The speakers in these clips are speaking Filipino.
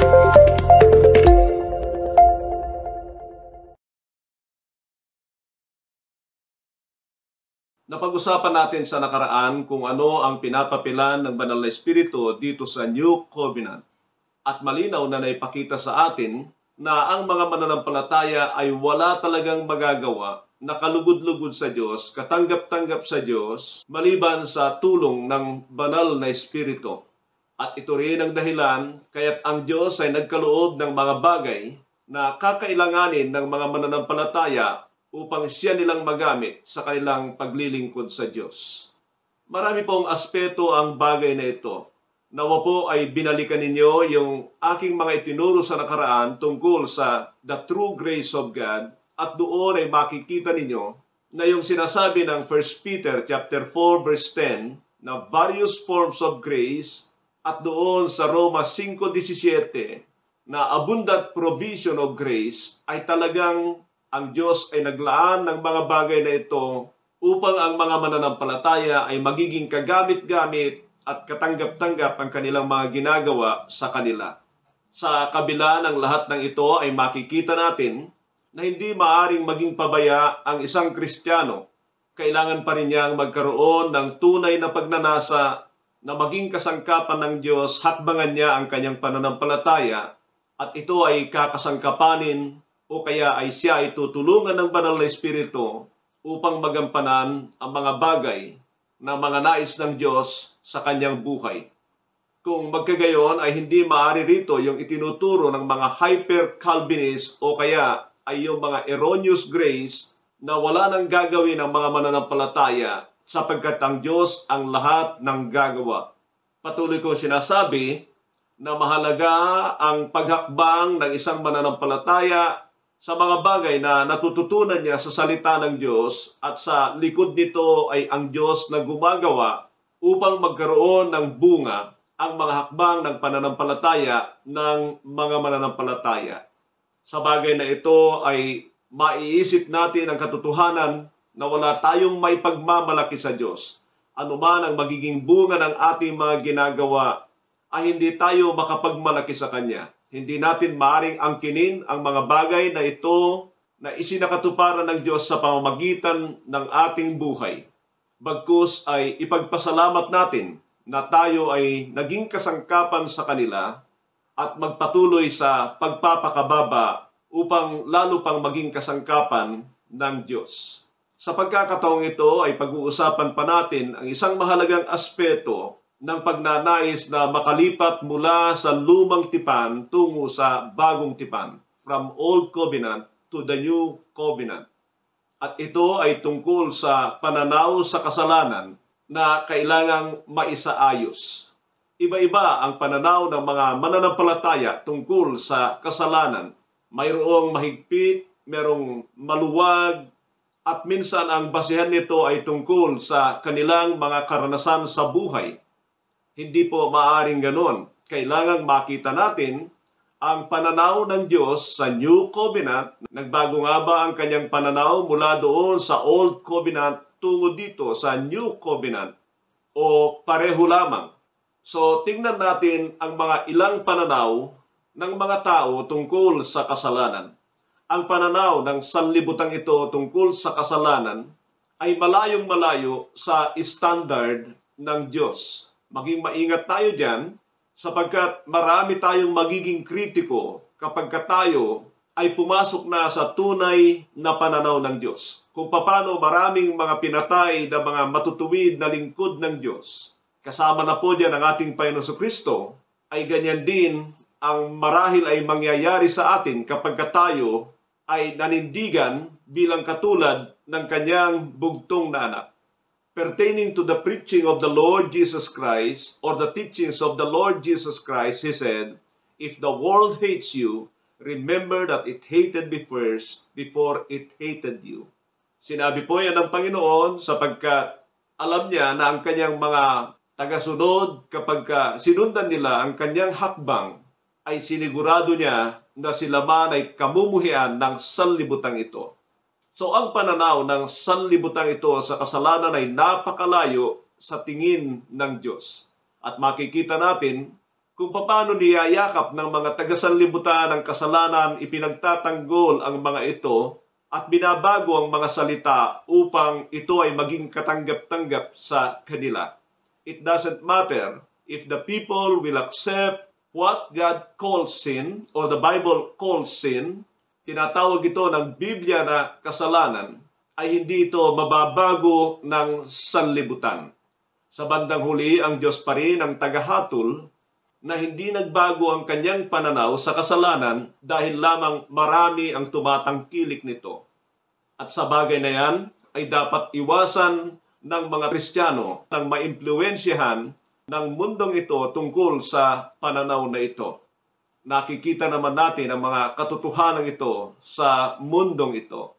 Napag-usapan natin sa nakaraan kung ano ang pinapapilan ng Banal na Espiritu dito sa New Covenant. At malinaw na naipakita sa atin na ang mga mananampalataya ay wala talagang magagawa na kalugod-lugod sa Diyos, katanggap-tanggap sa Diyos, maliban sa tulong ng Banal na Espiritu. At ito rin ang dahilan kaya't ang Diyos ay nagkaloob ng mga bagay na kakailanganin ng mga mananampalataya upang siya nilang magamit sa kanilang paglilingkod sa Diyos. Marami pong aspeto ang bagay na ito. Nawa po ay binalikan ninyo yung aking mga itinuro sa nakaraan tungkol sa the true grace of God at doon ay makikita ninyo na yung sinasabi ng 1 Peter chapter 4 verse 10 na various forms of grace at doon sa Roma 5:17 na abundant provision of grace ay talagang ang Diyos ay naglaan ng mga bagay na ito upang ang mga mananampalataya ay magiging kagamit-gamit at katanggap-tanggap ang kanilang mga ginagawa sa kanila. Sa kabila ng lahat ng ito ay makikita natin na hindi maaring maging pabaya ang isang Kristiyano. Kailangan pa rin niyang magkaroon ng tunay na pagnanasa na maging kasangkapan ng Diyos, hakbangan niya ang kanyang pananampalataya at ito ay kakasangkapanin o kaya ay siya ay tutulungan ng Banal na Espiritu upang magampanan ang mga bagay na mga nais ng Diyos sa kanyang buhay. Kung magkagayon ay hindi maaari rito yung itinuturo ng mga hyper-Calvinist o kaya ay yung mga erroneous grace na wala nang gagawin ang mga mananampalataya sapagkat ang Diyos ang lahat ng gagawa. Patuloy kong sinasabi na mahalaga ang paghakbang ng isang mananampalataya sa mga bagay na natututunan niya sa salita ng Diyos at sa likod nito ay ang Diyos na gumagawa upang magkaroon ng bunga ang mga hakbang ng pananampalataya ng mga mananampalataya. Sa bagay na ito ay maiisip natin ang katotohanan na wala tayong may pagmamalaki sa Diyos. Ano man ang magiging bunga ng ating mga ginagawa ay hindi tayo makapagmalaki sa Kanya. Hindi natin maaring angkinin ang mga bagay na ito na isinakatuparan ng Diyos sa pamamagitan ng ating buhay. Bagkus ay ipagpasalamat natin na tayo ay naging kasangkapan sa kanila at magpatuloy sa pagpapakababa upang lalo pang maging kasangkapan ng Diyos. Sa pagkakataong ito ay pag-uusapan pa natin ang isang mahalagang aspeto ng pagnanais na makalipat mula sa lumang tipan tungo sa bagong tipan, from Old Covenant to the New Covenant. At ito ay tungkol sa pananaw sa kasalanan na kailangang maisaayos. Iba-iba ang pananaw ng mga mananampalataya tungkol sa kasalanan. Mayroong mahigpit, mayroong maluwag, at minsan ang basihan nito ay tungkol sa kanilang mga karanasan sa buhay. Hindi po maaring ganon. Kailangang makita natin ang pananaw ng Diyos sa New Covenant. Nagbago nga ba ang kanyang pananaw mula doon sa Old Covenant tungo dito sa New Covenant? O pareho lamang? So tingnan natin ang mga ilang pananaw ng mga tao tungkol sa kasalanan. Ang pananaw ng sanlibutan ito tungkol sa kasalanan ay malayong malayo sa standard ng Diyos. Maging maingat tayo dyan sapagkat marami tayong magiging kritiko kapag tayo ay pumasok na sa tunay na pananaw ng Diyos. Kung paano maraming mga pinatay na mga matutuwid na lingkod ng Diyos. Kasama na po dyan ang ating Panginoon Kristo, ay ganyan din ang marahil ay mangyayari sa atin kapag tayo ay nanindigan bilang katulad ng kanyang bugtong na anak. Pertaining to the preaching of the Lord Jesus Christ or the teachings of the Lord Jesus Christ, He said, if the world hates you, remember that it hated me first before it hated you. Sinabi po yan ng Panginoon sapagkat alam niya na ang kanyang mga tagasunod kapag sinundan nila ang kanyang hakbang ay sinigurado niya na sila man ay kamumuhian ng sanlibutan ito. So ang pananaw ng sanlibutan ito sa kasalanan ay napakalayo sa tingin ng Diyos. At makikita natin kung paano niyayakap ng mga taga-sanlibutan ng kasalanan, ipinagtatanggol ang mga ito at binabago ang mga salita upang ito ay maging katanggap-tanggap sa kanila. It doesn't matter if the people will accept what God calls sin or the Bible calls sin. Tinatawag ito ng Biblia na kasalanan, ay hindi ito mababago ng sanlibutan. Sa bandang huli, ang Diyos pa rin ang tagahatol na hindi nagbago ang kanyang pananaw sa kasalanan dahil lamang marami ang tumatangkilik nito. At sa bagay na yan, ay dapat iwasan ng mga Kristiyano nang maimpluwensyahan ng mundong ito tungkol sa pananaw na ito. Nakikita naman natin ang mga katotohanan ito sa mundong ito.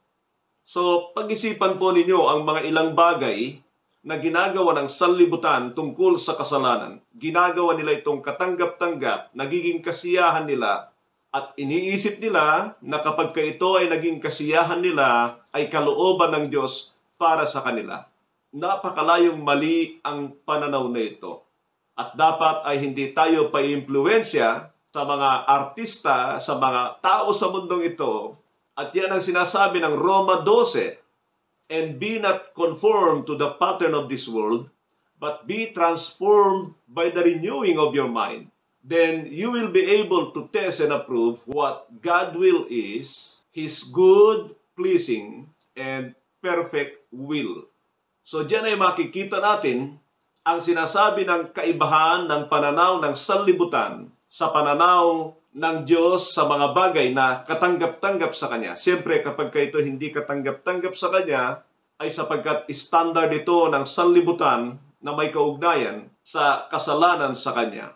So, pag-isipan po ninyo ang mga ilang bagay na ginagawa ng sanlibutan tungkol sa kasalanan. Ginagawa nila itong katanggap-tanggap, nagiging kasiyahan nila, at iniisip nila na kapag ito ay naging kasiyahan nila, ay kalooban ng Diyos para sa kanila. Napakalayong mali ang pananaw na ito. At dapat ay hindi tayo pa-impluwensya sa mga artista, sa mga tao sa mundong ito. At yan ang sinasabi ng Roma 12, and be not conformed to the pattern of this world, but be transformed by the renewing of your mind. Then you will be able to test and approve what God's will is, His good, pleasing, and perfect will. So diyan ay makikita natin ang sinasabi ng kaibahan ng pananaw ng sanlibutan sa pananaw ng Diyos sa mga bagay na katanggap-tanggap sa Kanya. Siyempre, kapag ito hindi katanggap-tanggap sa Kanya, ay sapagkat standard ito ng sanlibutan na may kaugnayan sa kasalanan sa Kanya.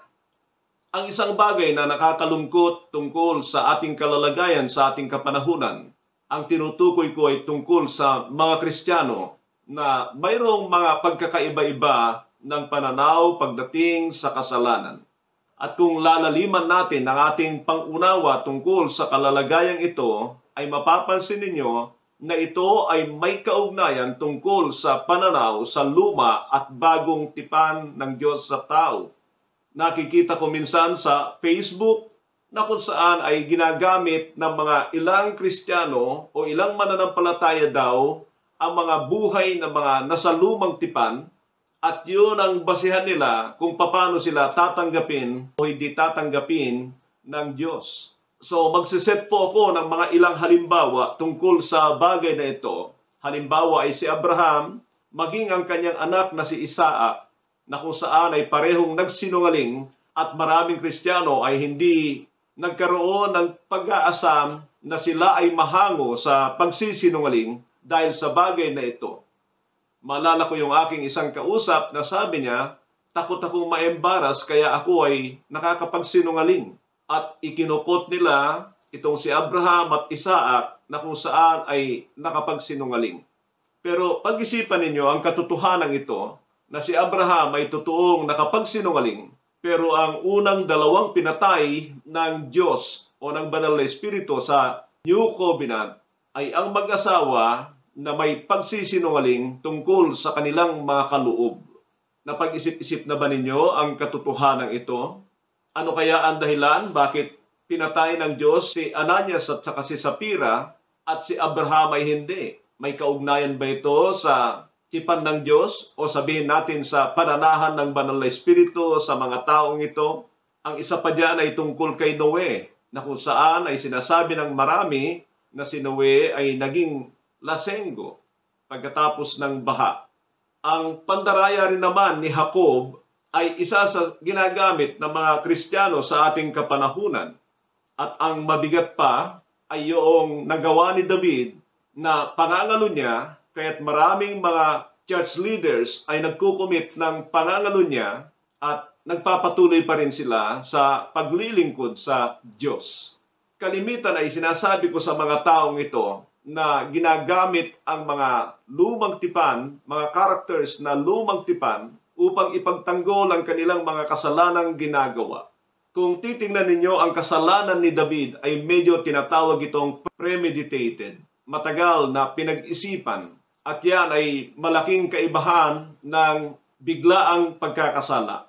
Ang isang bagay na nakakalungkot tungkol sa ating kalalagayan sa ating kapanahunan, ang tinutukoy ko ay tungkol sa mga Kristiyano na mayroong mga pagkakaiba-iba ng pananaw pagdating sa kasalanan. At kung lalaliman natin ang ating pangunawa tungkol sa kalalagayang ito, ay mapapansin ninyo na ito ay may kaugnayan tungkol sa pananaw sa luma at bagong tipan ng Diyos sa tao. Nakikita ko minsan sa Facebook na kung saan ay ginagamit ng mga ilang Kristiyano o ilang mananampalataya daw ang mga buhay ng mga nasa lumang tipan. At yun ang basihan nila kung paano sila tatanggapin o hindi tatanggapin ng Diyos. So magsiset po ako ng mga ilang halimbawa tungkol sa bagay na ito. Halimbawa ay si Abraham, maging ang kanyang anak na si Isaac, na kung saan ay parehong nagsinungaling at maraming Kristiyano ay hindi nagkaroon ng pag-aasam na sila ay mahango sa pagsisinungaling dahil sa bagay na ito. Maalala ko yung aking isang kausap na sabi niya, takot akong ma-embaras kaya ako ay nakakapagsinungaling. At ikinukot nila itong si Abraham at Isaac na kung saan ay nakapagsinungaling. Pero pag-isipan ninyo ang katotohanan ito na si Abraham ay totoong nakapagsinungaling, pero ang unang dalawang pinatay ng Diyos o ng Banal na Espiritu sa New Covenant ay ang mag-asawa na may pagsisinungaling tungkol sa kanilang mga kaloob. Napag-isip-isip na ba ninyo ang katotohanan ito? Ano kaya ang dahilan bakit pinatay ng Diyos si Ananias at saka si Sapphira at si Abraham ay hindi? May kaugnayan ba ito sa tipan ng Diyos o sabihin natin sa pananahan ng Banal na Espiritu sa mga taong ito? Ang isa pa diyan ay tungkol kay Noe, na kung saan ay sinasabi ng marami na si Noe ay naging lasenggo pagkatapos ng baha. Ang pandaraya rin naman ni Jacob ay isa sa ginagamit ng mga Kristiyano sa ating kapanahunan. At ang mabigat pa ay yung nagawa ni David na pangangalo niya, kaya't maraming mga church leaders ay nagkukumit ng pangangalo niya at nagpapatuloy pa rin sila sa paglilingkod sa Diyos. Kalimitan ay sinasabi ko sa mga taong ito na ginagamit ang mga lumang tipan, mga characters na lumang tipan upang ipagtanggol ang kanilang mga kasalanang ginagawa. Kung titingnan ninyo, ang kasalanan ni David ay medyo tinatawag itong premeditated, matagal na pinag-isipan, at yan ay malaking kaibahan ng biglaang pagkakasala.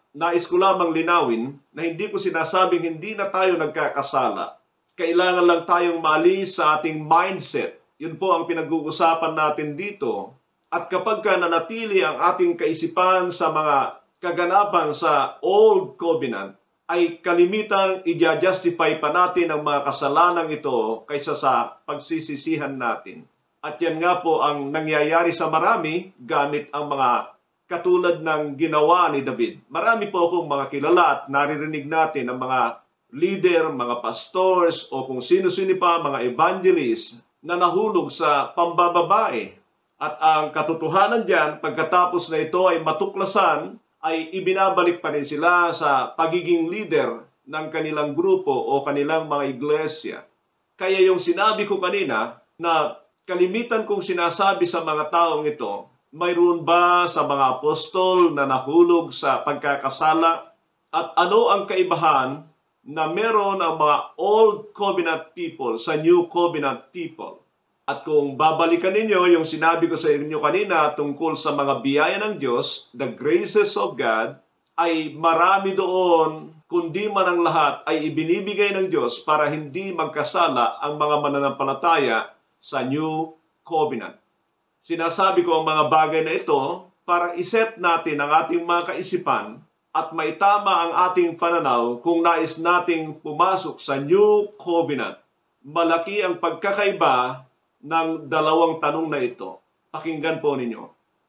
nais ko lamang linawin na hindi ko sinasabing hindi na tayo nagkakasala. Kailangan lang tayong maalis sa ating mindset. Yun po ang pinag-uusapan natin dito. At kapag ka nanatili ang ating kaisipan sa mga kaganapan sa Old Covenant, ay kalimitang i-justify pa natin ang mga kasalanang ito kaysa sa pagsisisihan natin. At yan nga po ang nangyayari sa marami gamit ang mga katulad ng ginawa ni David. Marami po akong mga kilala at naririnig natin ang mga leader, mga pastors o kung sino-sino pa, mga evangelist na nahulog sa pambababae. At ang katotohanan diyan, pagkatapos na ito ay matuklasan, ay ibinabalik pa rin sila sa pagiging leader ng kanilang grupo o kanilang mga iglesia. Kaya yung sinabi ko kanina na kalimitan kong sinasabi sa mga taong ito, mayroon ba sa mga apostol na nahulog sa pagkakasala? At ano ang kaibahan na meron ang mga Old Covenant people sa New Covenant people? At kung babalikan ninyo yung sinabi ko sa inyo kanina tungkol sa mga biyaya ng Diyos, the graces of God, ay marami doon, kundi man ang lahat ay ibinibigay ng Diyos para hindi magkasala ang mga mananampalataya sa New Covenant. Sinasabi ko ang mga bagay na ito para iset natin ang ating mga kaisipan at maitama ang ating pananaw kung nais nating pumasok sa New Covenant. Malaki ang pagkakaiba ng dalawang tanong na ito. Pakinggan po ninyo.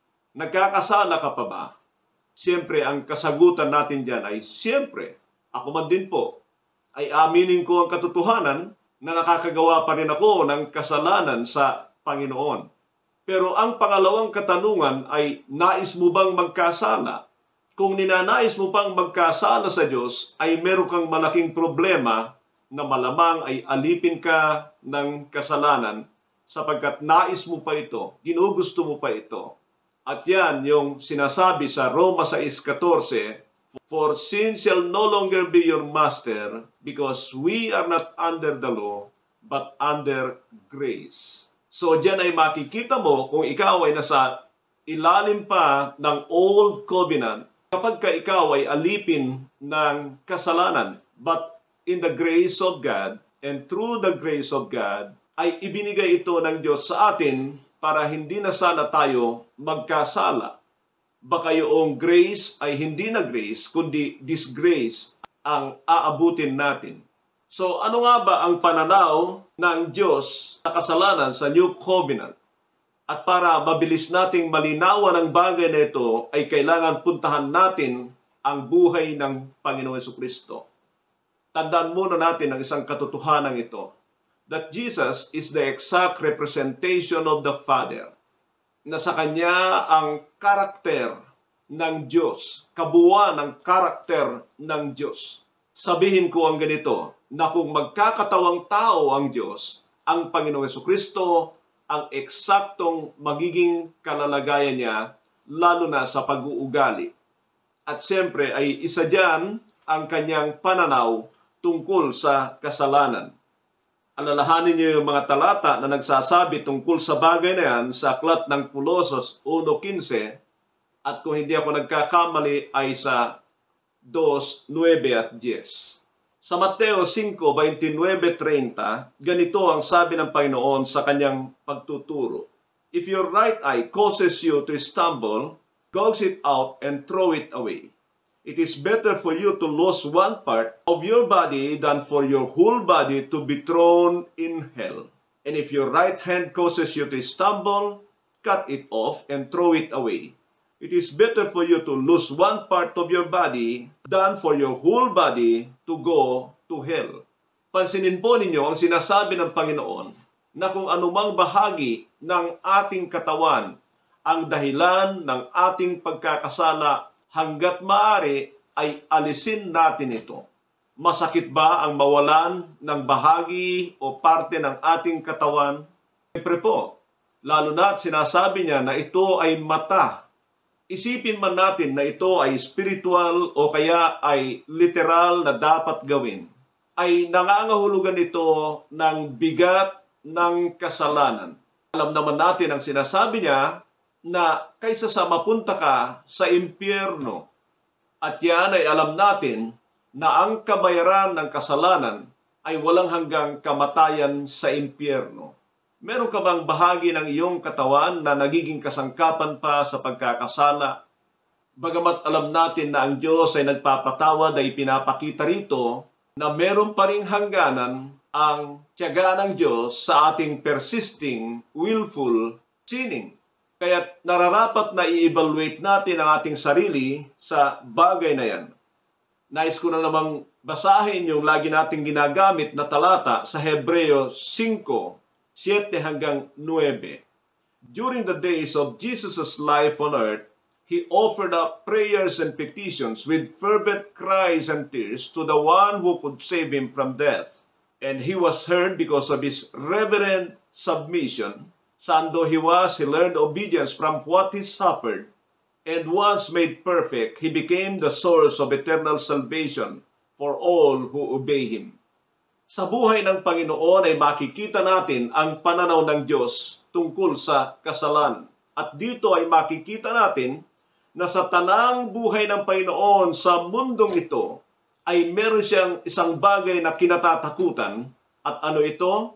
Nagkakasala ka pa ba? Siyempre, ang kasagutan natin dyan ay, siyempre, ako man din po, ay aminin ko ang katotohanan na nakakagawa pa rin ako ng kasalanan sa Panginoon. Pero ang pangalawang katanungan ay, nais mo bang magkasala? Kung ninanais mo pang magkasala sa Diyos, ay meron kang malaking problema na malamang ay alipin ka ng kasalanan sapagkat nais mo pa ito, ginugusto mo pa ito. At yan yung sinasabi sa Roma 6:14, for sin shall no longer be your master, because we are not under the law, but under grace. So dyan ay makikita mo kung ikaw ay nasa ilalim pa ng Old Covenant, kapag ka ikaw ay alipin ng kasalanan, but in the grace of God, and through the grace of God, ay ibinigay ito ng Diyos sa atin para hindi na sana tayo magkasala. Baka yung grace ay hindi na grace, kundi disgrace ang aabutin natin. So ano nga ba ang pananaw ng Diyos sa kasalanan sa New Covenant? At para mabilis nating malinawan ang bagay na ito, ay kailangan puntahan natin ang buhay ng Panginoon Jesucristo. Tandaan muna natin ang isang katotohanan ito, that Jesus is the exact representation of the Father, na sa Kanya ang karakter ng Diyos, kabuuan ng karakter ng Diyos. Sabihin ko ang ganito, na kung magkakatawang tao ang Diyos, ang Panginoong Jesucristo, ang eksaktong magiging kalalagayan niya, lalo na sa pag-uugali. At siyempre ay isa dyan ang kanyang pananaw tungkol sa kasalanan. Alalahanin niyo yung mga talata na nagsasabi tungkol sa bagay na yan sa aklat ng Colosas 1:15 at kung hindi ako nagkakamali ay sa 2:9 at 10. Sa Mateo 5:29-30, ganito ang sabi ng Panginoon sa kanyang pagtuturo. If your right eye causes you to stumble, gouge it out and throw it away. It is better for you to lose one part of your body than for your whole body to be thrown in hell. And if your right hand causes you to stumble, cut it off and throw it away. It is better for you to lose one part of your body than for your whole body to go to hell. Pansinin po ninyo ang sinasabi ng Panginoon na kung anumang bahagi ng ating katawan ang dahilan ng ating pagkakasala, hanggat maaari ay alisin natin ito. Masakit ba ang mawalan ng bahagi o parte ng ating katawan? Siyempre po, lalo na at sinasabi niya na ito ay mata. Isipin man natin na ito ay spiritual o kaya ay literal na dapat gawin, ay nangangahulugan ito ng bigat ng kasalanan. Alam naman natin ang sinasabi niya na kaysa sa mapunta ka sa impyerno, At yan ay alam natin na ang kabayaran ng kasalanan ay walang hanggang kamatayan sa impyerno. Meron ka bang bahagi ng iyong katawan na nagiging kasangkapan pa sa pagkakasala? Bagamat alam natin na ang Diyos ay nagpapatawad, ay pinapakita rito na meron pa ring hangganan ang tiyaga ng Diyos sa ating persisting, willful sinning. Kaya nararapat na i-evaluate natin ang ating sarili sa bagay na yan. Nais ko na namang basahin yung lagi nating ginagamit na talata sa Hebreo 5:7 hanggang 9. During the days of Jesus' life on earth, He offered up prayers and petitions with fervent cries and tears to the one who could save him from death. And he was heard because of his reverent submission. Son though he was, he learned obedience from what he suffered. And once made perfect, he became the source of eternal salvation for all who obey him. Sa buhay ng Panginoon ay makikita natin ang pananaw ng Diyos tungkol sa kasalanan. At dito ay makikita natin na sa tanang buhay ng Panginoon sa mundong ito ay meron siyang isang bagay na kinatatakutan. At ano ito?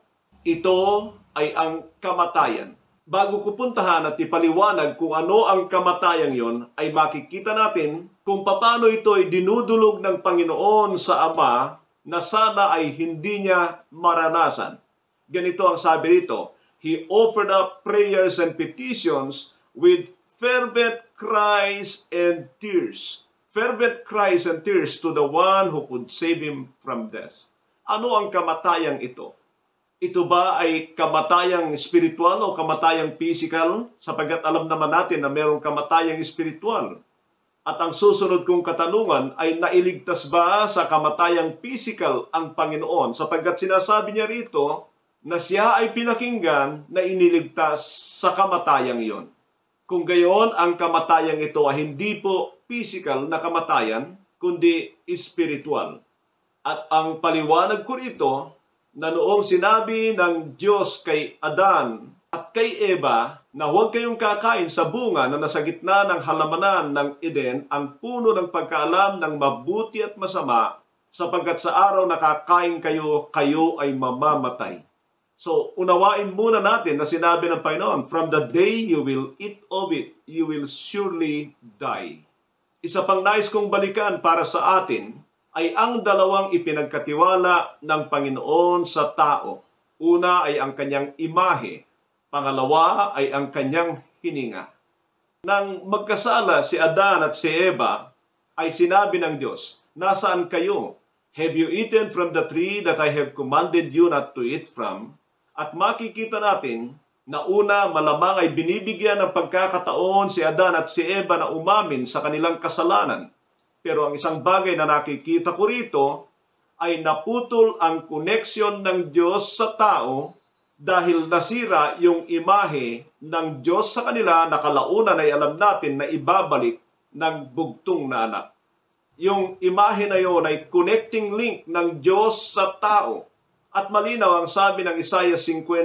Ito ay ang kamatayan. Bago ko puntahan at ipaliwanag kung ano ang kamatayang yon, ay makikita natin kung paano ito ay dinudulog ng Panginoon sa Ama na sana ay hindi niya maranasan. Ganito ang sabi rito, He offered up prayers and petitions with fervent cries and tears. Fervent cries and tears to the one who could save him from death. Ano ang kamatayang ito? Ito ba ay kamatayang spiritual o kamatayang physical? Sapagkat alam naman natin na mayroong kamatayang spiritual. At ang susunod kong katanungan ay nailigtas ba sa kamatayang physical ang Panginoon? Sapagkat sinasabi niya rito na siya ay pinakinggan na iniligtas sa kamatayang iyon. Kung gayon, ang kamatayang ito ay hindi po physical na kamatayan, kundi spiritual. At ang paliwanag ko rito, na noong sinabi ng Diyos kay Adan at kay Eva na huwag kayong kakain sa bunga na nasa gitna ng halamanan ng Eden, ang puno ng pagkaalam ng mabuti at masama, sapagkat sa araw na kakain kayo, kayo ay mamamatay. So, unawain muna natin na sinabi ng Panginoon, from the day you will eat of it, you will surely die. Isa pang nais kong balikan para sa atin ay ang dalawang ipinagkatiwala ng Panginoon sa tao. Una ay ang kanyang imahe, pangalawa ay ang kanyang hininga. Nang magkasala si Adan at si Eva, ay sinabi ng Diyos, nasaan kayo? Have you eaten from the tree that I have commanded you not to eat from? At makikita natin na una malamang ay binibigyan ng pagkakataon si Adan at si Eva na umamin sa kanilang kasalanan. Pero ang isang bagay na nakikita ko rito ay naputol ang koneksyon ng Diyos sa tao dahil nasira yung imahe ng Diyos sa kanila na kalaunan ay alam natin na ibabalik ng bugtong na anak. Yung imahe na yon ay connecting link ng Diyos sa tao. At malinaw ang sabi ng Isaiah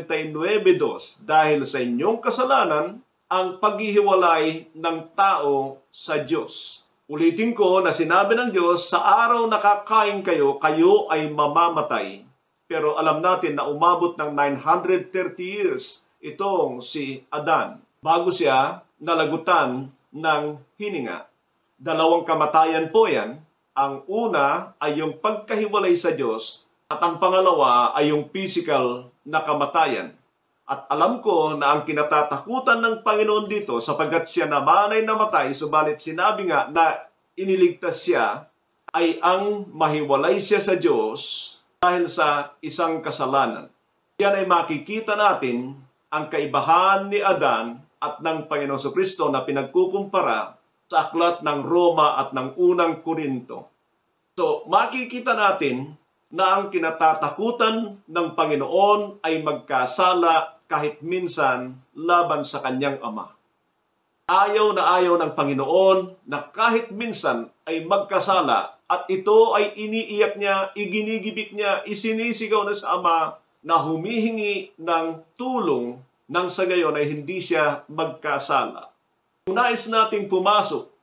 59:2, dahil sa inyong kasalanan, ang paghihiwalay ng tao sa Diyos. Ulitin ko na sinabi ng Diyos, sa araw na kakain kayo, kayo ay mamamatay. Pero alam natin na umabot ng 930 years itong si Adan bago siya nalagutan ng hininga. Dalawang kamatayan po yan. Ang una ay yung pagkahiwalay sa Diyos at ang pangalawa ay yung physical na kamatayan. At alam ko na ang kinatatakutan ng Panginoon dito sapagkat siya naman ay namatay, subalit sinabi nga na iniligtas siya, ay ang mahiwalay siya sa Diyos dahil sa isang kasalanan. Yan ay makikita natin ang kaibahan ni Adan at ng Panginoon Jesucristo na pinagkukumpara sa aklat ng Roma at ng unang Korinto. So, makikita natin na ang kinatatakutan ng Panginoon ay magkasala kahit minsan laban sa kanyang Ama. Ayaw ng Panginoon na kahit minsan ay magkasala at ito ay iniiyak niya, iginigibik niya, isinisigaw na sa Ama na humihingi ng tulong nang sa gayon ay hindi siya magkasala. Kung nais nating pumasok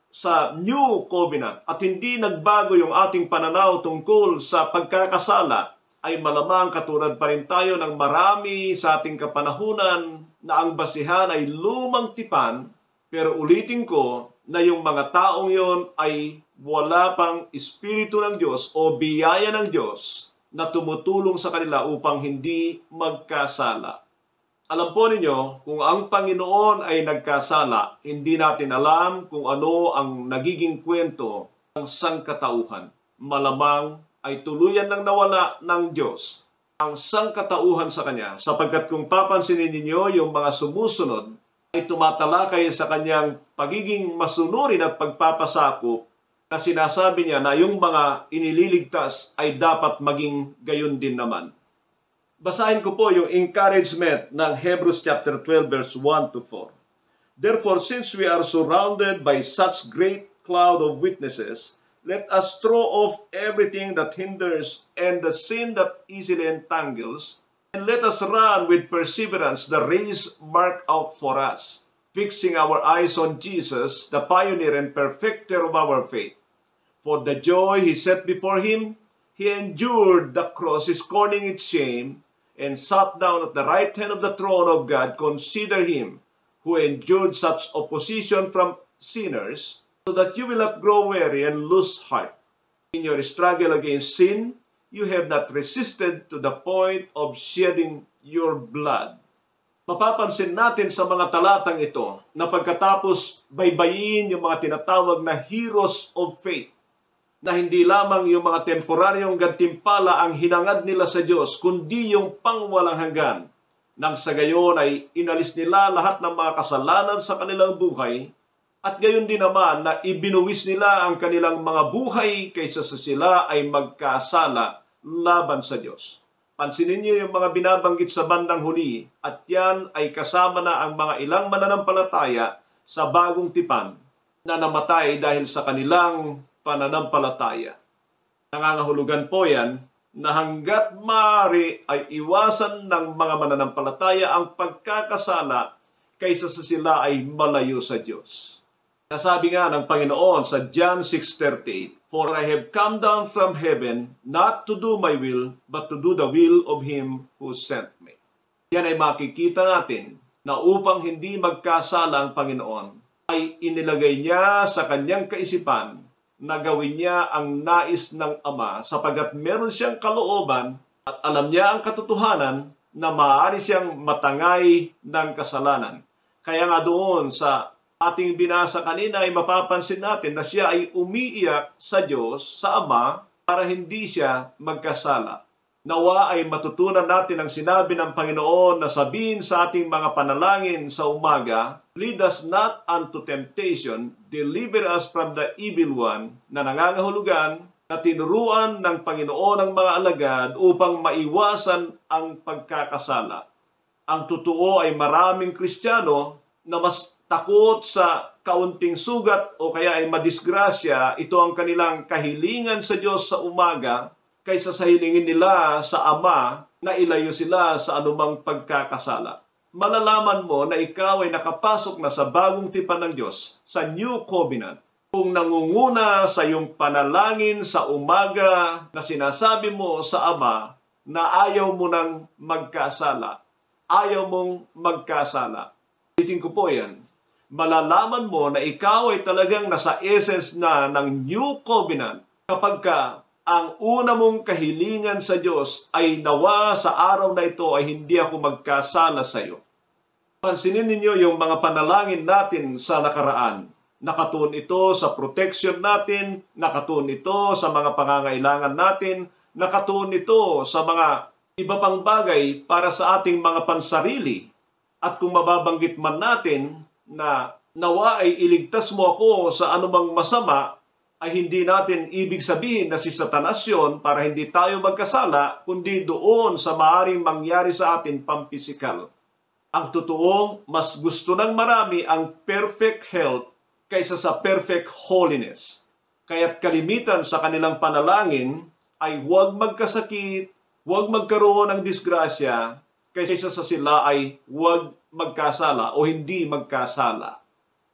sa New Covenant at hindi nagbago yung ating pananaw tungkol sa pagkakasala, ay malamang katulad pa rin tayo ng marami sa ating kapanahunan na ang basihan ay lumang tipan, pero ulitin ko na yung mga taong yon ay wala pang Espiritu ng Diyos o biyaya ng Diyos na tumutulong sa kanila upang hindi magkasala. Alam po ninyo, kung ang Panginoon ay nagkasala, hindi natin alam kung ano ang nagiging kwento ng sangkatauhan. Malamang ay tuluyan ng nawala ng Diyos ang sangkatauhan sa Kanya, sapagkat kung papansinin ninyo yung mga sumusunod ay tumatalakay sa Kanyang pagiging masunurin at pagpapasakop na sinasabi niya na yung mga inililigtas ay dapat maging gayon din naman. Basahin ko po yung encouragement ng Hebrews chapter 12 verse 1 to 4. Therefore, since we are surrounded by such great cloud of witnesses, let us throw off everything that hinders and the sin that easily entangles, and let us run with perseverance the race marked out for us, fixing our eyes on Jesus, the pioneer and perfecter of our faith. For the joy he set before him, he endured the cross, scorning its shame, and sat down at the right hand of the throne of God. Consider him who endured such opposition from sinners, so that you will not grow weary and lose heart. In your struggle against sin, you have not resisted to the point of shedding your blood. Mapapansin natin sa mga talatang ito na pagkatapos baybayin yung mga tinatawag na heroes of faith, na hindi lamang yung mga temporaryong gantimpala ang hinangad nila sa Diyos, kundi yung pangwalang hanggan. Nang sa gayon ay inalis nila lahat ng mga kasalanan sa kanilang buhay, at gayon din naman na ibinuwis nila ang kanilang mga buhay kaysa sa sila ay magkasala laban sa Diyos. Pansinin niyo yung mga binabanggit sa bandang huli, at yan ay kasama na ang mga ilang mananampalataya sa bagong tipan na namatay dahil sa kanilang pananampalataya. Nangangahulugan po yan na hanggat maaari ay iwasan ng mga mananampalataya ang pagkakasala kaysa sa sila ay malayo sa Diyos. Nasabi nga ng Panginoon sa John 6:38, For I have come down from heaven not to do my will, but to do the will of him who sent me. Yan ay makikita natin na upang hindi magkasala ang Panginoon, ay inilagay niya sa kanyang kaisipan na gawin niya ang nais ng Ama, sapagat meron siyang kalooban at alam niya ang katotohanan na maaari siyang matangay ng kasalanan. Kaya nga doon sa ating binasa kanina ay mapapansin natin na siya ay umiiyak sa Diyos, sa Ama, para hindi siya magkasala. Nawa ay matutunan natin ang sinabi ng Panginoon na sabihin sa ating mga panalangin sa umaga, Lead us not unto temptation, deliver us from the evil one, na nangangahulugan na tinuruan ng Panginoon ang mga alagad upang maiwasan ang pagkakasala. Ang totoo ay maraming Kristiyano na mas takot sa kaunting sugat o kaya ay madisgrasya, ito ang kanilang kahilingan sa Diyos sa umaga, kaysa sa hilingin nila sa Ama na ilayo sila sa anumang pagkakasala. Malalaman mo na ikaw ay nakapasok na sa bagong tipan ng Diyos, sa New Covenant, kung nangunguna sa iyong panalangin sa umaga na sinasabi mo sa Ama na ayaw mo nang magkasala. Ayaw mong magkasala. Ulitin ko po yan. Malalaman mo na ikaw ay talagang nasa essence na ng New Covenant kapag ang una mong kahilingan sa Diyos ay nawa sa araw na ito ay hindi ako magkasala sa iyo. Pansinin ninyo yung mga panalangin natin sa nakaraan. Nakatuon ito sa protection natin, nakatuon ito sa mga pangangailangan natin, nakatuon ito sa mga iba pang bagay para sa ating mga pansarili. At kung mababanggit man natin na nawa ay iligtas mo ako sa anumang masama, ay hindi natin ibig sabihin na si Satanas yun para hindi tayo magkasala, kundi doon sa maaaring mangyari sa atin pampisikal. Ang totoo, mas gusto ng marami ang perfect health kaysa sa perfect holiness. Kaya't kalimitan sa kanilang panalangin ay huwag magkasakit, huwag magkaroon ng disgrasya, kaysa sa sila ay huwag magkasala o hindi magkasala.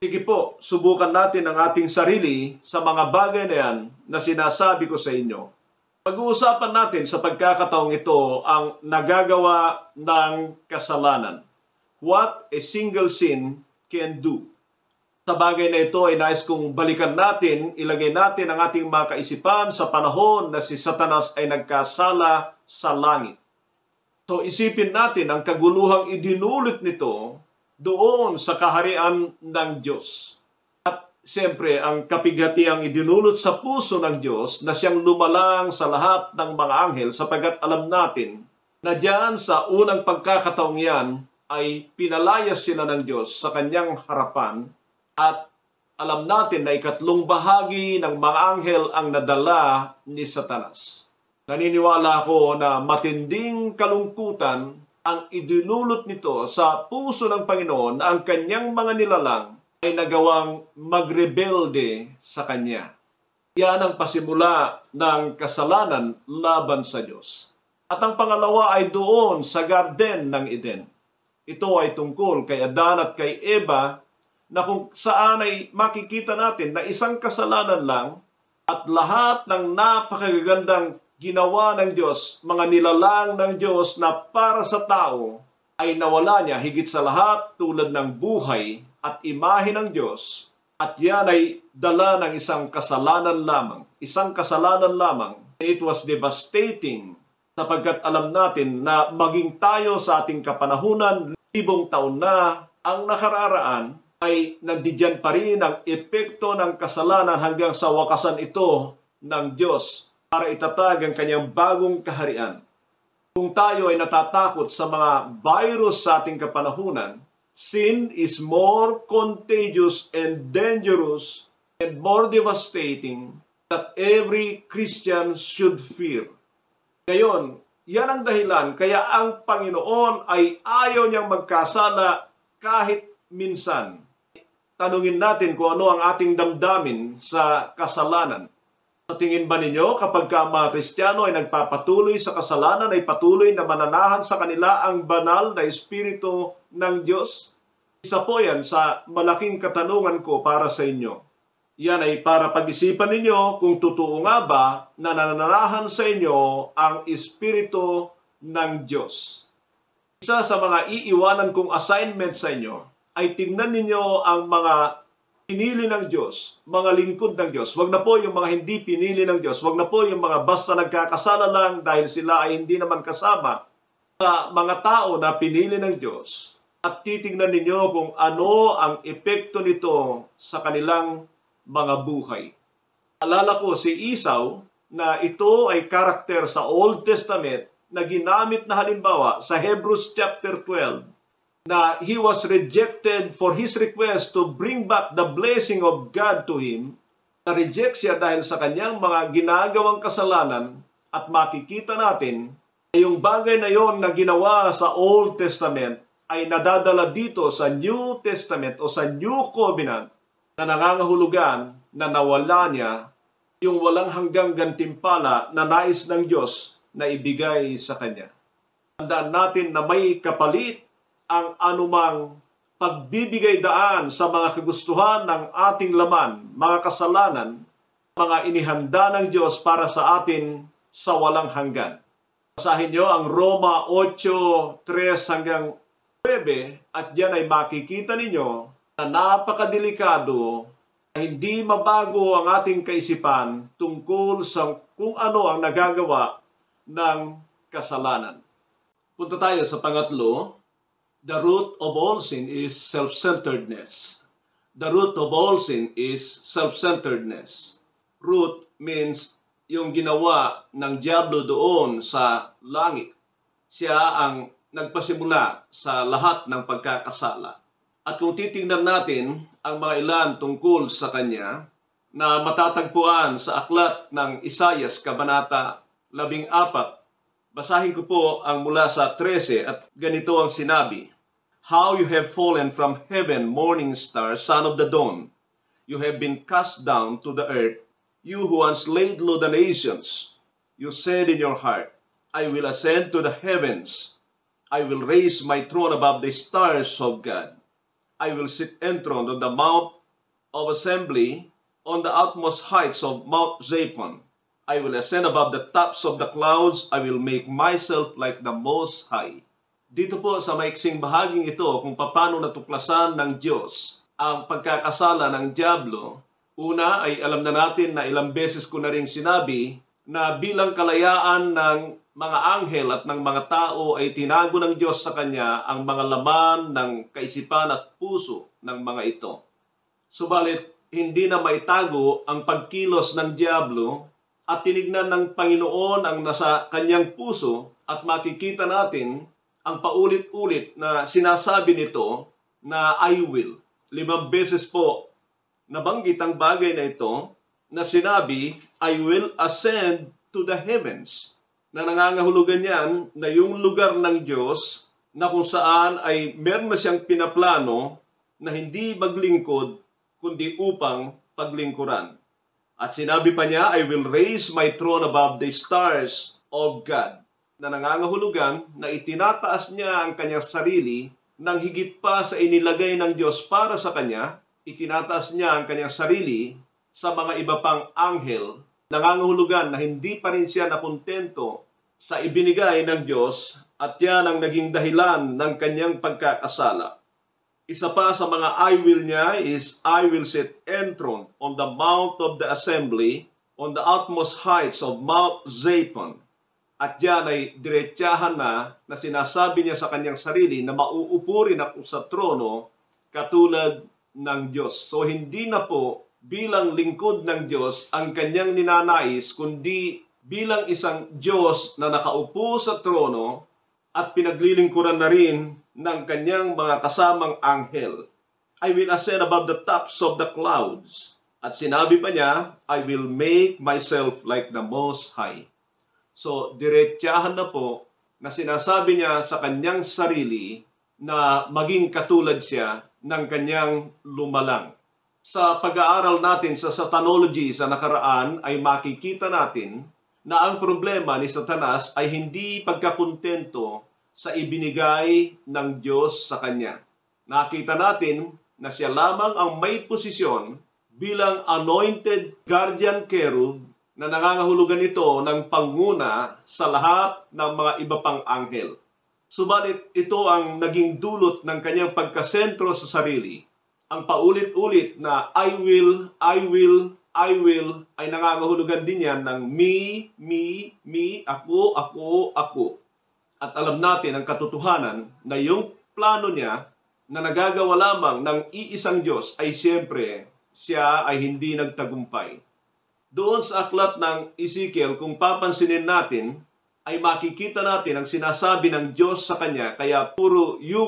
Sige po, subukan natin ang ating sarili sa mga bagay na yan na sinasabi ko sa inyo. Pag-uusapan natin sa pagkakataong ito ang nagagawa ng kasalanan. What a single sin can do. Sa bagay na ito ay nais kong balikan natin, ilagay natin ang ating mga kaisipan sa panahon na si Satanas ay nagkasala sa langit. So isipin natin ang kaguluhang idinulot nito doon sa kaharian ng Diyos. At siyempre, ang kapighatiang idinulot sa puso ng Diyos na siyang lumalang sa lahat ng mga anghel sapagkat alam natin na diyan sa unang pagkakataong yan ay pinalayas sila ng Diyos sa kanyang harapan at alam natin na ikatlong bahagi ng mga anghel ang nadala ni Satanas. Naniniwala ako na matinding kalungkutan ang idinulot nito sa puso ng Panginoon na ang kanyang mga nilalang ay nagawang magrebelde sa Kanya. Yan ang pasimula ng kasalanan laban sa Diyos. At ang pangalawa ay doon sa Garden ng Eden. Ito ay tungkol kay Adan at kay Eva na kung saan ay makikita natin na isang kasalanan lang at lahat ng napakagagandang ginawa ng Diyos, mga nilalang ng Diyos na para sa tao, ay nawala niya higit sa lahat tulad ng buhay at imahe ng Diyos. At yan ay dala ng isang kasalanan lamang. Isang kasalanan lamang. It was devastating sapagkat alam natin na maging tayo sa ating kapanahunan, libong taon na ang nakararaan, ay nandiyan pa rin ang epekto ng kasalanan hanggang sa wakasan ito ng Diyos para itatag ang kanyang bagong kaharian. Kung tayo ay natatakot sa mga virus sa ating kapanahunan, sin is more contagious and dangerous and more devastating that every Christian should fear. Ngayon, yan ang dahilan kaya ang Panginoon ay ayaw niyang magkasala kahit minsan. Tanungin natin kung ano ang ating damdamin sa kasalanan. Sa tingin ba ninyo kapag ang mga Kristiyano ay nagpapatuloy sa kasalanan ay patuloy na mananahan sa kanila ang banal na Espiritu ng Diyos? Isa po yan sa malaking katanungan ko para sa inyo. Yan ay para pag-isipan ninyo kung totoo nga ba na nananahan sa inyo ang Espiritu ng Diyos. Isa sa mga iiwanan kong assignment sa inyo ay tingnan ninyo ang mga pinili ng Diyos, mga lingkod ng Diyos. Wag na po yung mga hindi pinili ng Diyos. Wag na po yung mga basta nagkakasala lang dahil sila ay hindi naman kasama sa mga tao na pinili ng Diyos. At titingnan ninyo kung ano ang epekto nito sa kanilang mga buhay. Alala ko si Esau na ito ay karakter sa Old Testament na ginamit na halimbawa sa Hebrews chapter 12. Na he was rejected for his request to bring back the blessing of God to him. Na-reject siya dahil sa kanyang mga ginagawang kasalanan at makikita natin na yung bagay na yon na ginawa sa Old Testament ay nadadala dito sa New Testament o sa New Covenant na nangangahulugan na nawala niya yung walang hanggang gantimpala na nais ng Diyos na ibigay sa kanya. Tandaan natin na may kapalit ang anumang pagbibigay daan sa mga kagustuhan ng ating laman, mga kasalanan, mga inihanda ng Diyos para sa atin sa walang hanggan. Basahin niyo ang Roma 8:3 hanggang 9 at diyan ay makikita ninyo na napakadelikado na hindi mabago ang ating kaisipan tungkol sa kung ano ang nagagawa ng kasalanan. Punta tayo sa pangatlo. The root of all sin is self-centeredness. The root of all sin is self-centeredness. Root means yung ginawa ng Diablo doon sa langit. Siya ang nagpasimula sa lahat ng pagkakasala. At kung titingnan natin ang mga ilan tungkol sa kanya, na matatagpuan sa aklat ng Isaias, Kabanata 14, basahin ko po ang mula sa 13 at ganito ang sinabi. How you have fallen from heaven, morning star, son of the dawn. You have been cast down to the earth, you who once laid low the nations. You said in your heart, I will ascend to the heavens. I will raise my throne above the stars of God. I will sit enthroned on the Mount of Assembly, on the utmost heights of Mount Zaphon. I will ascend above the tops of the clouds. I will make myself like the Most High. Dito po sa maiksing bahaging ito kung paano natuklasan ng Diyos ang pagkakasala ng Diablo. Una ay alam na natin na ilang beses ko na rin sinabi na bilang kalayaan ng mga anghel at ng mga tao ay tinago ng Diyos sa kanya ang mga laman ng kaisipan at puso ng mga ito. Subalit, hindi na maitago ang pagkilos ng Diablo at tinignan ng Panginoon ang nasa kanyang puso at makikita natin ang paulit-ulit na sinasabi nito na I will. 5 beses po nabanggit ang bagay na ito na sinabi, I will ascend to the heavens. Na nangangahulugan yan na yung lugar ng Diyos na kung saan ay meron na siyang pinaplano na hindi maglingkod kundi upang paglingkuran. At sinabi pa niya, I will raise my throne above the stars of God. Na nangangahulugan na itinataas niya ang kanyang sarili nang higit pa sa inilagay ng Diyos para sa kanya, itinataas niya ang kanyang sarili sa mga iba pang anghel. Nangangahulugan na hindi pa rin siya nakontento sa ibinigay ng Diyos at yan ang naging dahilan ng kanyang pagkakasala. Isa pa sa mga I will niya is, I will sit enthroned on the mount of the assembly, on the utmost heights of Mount Zaphon. At yan ay diretsahan na sinasabi niya sa kanyang sarili na mauupo rin ako sa trono katulad ng Diyos. So hindi na po bilang lingkod ng Diyos ang kanyang ninanais, kundi bilang isang Diyos na nakaupo sa trono at pinaglilingkuran na rin ng kanyang mga kasamang anghel. I will ascend above the tops of the clouds. At sinabi pa niya, I will make myself like the Most High. So, diretsahan na po na sinasabi niya sa kanyang sarili na maging katulad siya ng kanyang lumalang. Sa pag-aaral natin sa Satanology sa nakaraan ay makikita natin na ang problema ni Satanas ay hindi pagkakontento sa ibinigay ng Diyos sa kanya. Nakita natin na siya lamang ang may posisyon bilang anointed guardian cherub na nangangahulugan ito ng panguna sa lahat ng mga iba pang anghel. Subalit ito ang naging dulot ng kanyang pagkasentro sa sarili. Ang paulit-ulit na I will ay nangangahulugan din yan ng me, ako. At alam natin ang katotohanan na yung plano niya na nagagawa lamang ng iisang Diyos ay siyempre siya ay hindi nagtagumpay. Doon sa aklat ng Ezekiel, kung papansinin natin, ay makikita natin ang sinasabi ng Diyos sa kanya, kaya puro you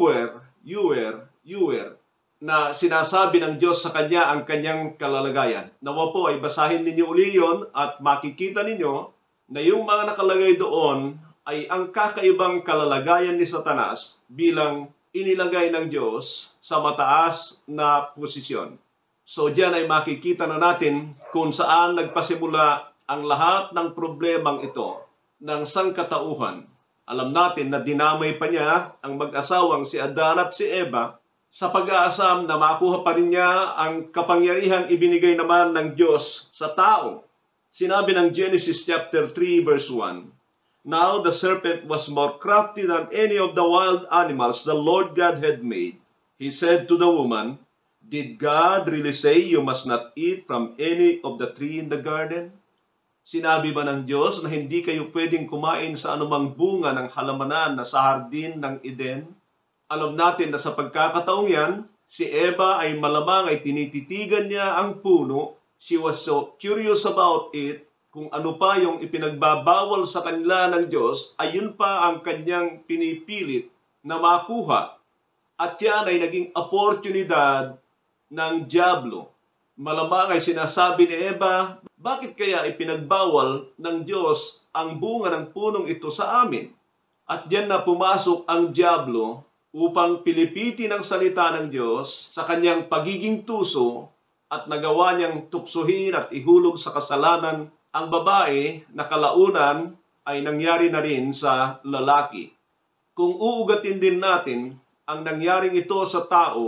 were, na sinasabi ng Diyos sa kanya ang kanyang kalalagayan. Nawa po ay basahin ninyo uli yun at makikita ninyo na yung mga nakalagay doon ay ang kakaibang kalalagayan ni Satanas bilang inilagay ng Diyos sa mataas na posisyon. So diyan ay makikita na natin kung saan nagpasimula ang lahat ng problemang ito ng sangkatauhan. Alam natin na dinamay pa niya ang mag-asawang si Adan at si Eva sa pag-aasam na makuha pa rin niya ang kapangyarihang ibinigay naman ng Diyos sa tao. Sinabi ng Genesis chapter 3 verse 1, Now the serpent was more crafty than any of the wild animals the Lord God had made. He said to the woman, Did God really say you must not eat from any of the tree in the garden? Sinabi ba ng Diyos na hindi kayo pwedeng kumain sa anumang bunga ng halamanan na sa hardin ng Eden? Alam natin na sa pagkakataong yan, si Eva ay malamang ay tinititigan niya ang puno. She was so curious about it. Kung ano pa yung ipinagbabawal sa kanila ng Diyos, ayun pa ang kanyang pinipilit na makuha. At yan ay naging oportunidad ng Diablo. Malamang ay sinasabi ni Eva, bakit kaya ipinagbawal ng Diyos ang bunga ng punong ito sa amin? At diyan na pumasok ang Diablo upang pilipitin ang salita ng Diyos sa kanyang pagiging tuso at nagawa niyang tuksuhin at ihulog sa kasalanan ang babae na kalaunan ay nangyari na rin sa lalaki. Kung uugatin din natin, ang nangyaring ito sa tao